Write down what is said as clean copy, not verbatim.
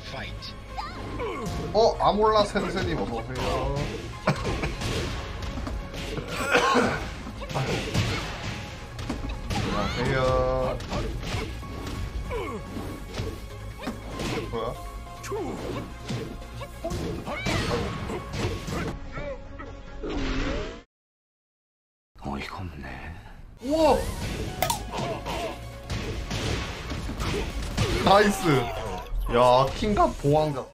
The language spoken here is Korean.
아몰라 센세님 어서오세요. 안녕하세요. 뭐야? 어이가 없네. 우와! 나이스! 야, 킹갓 보왕자.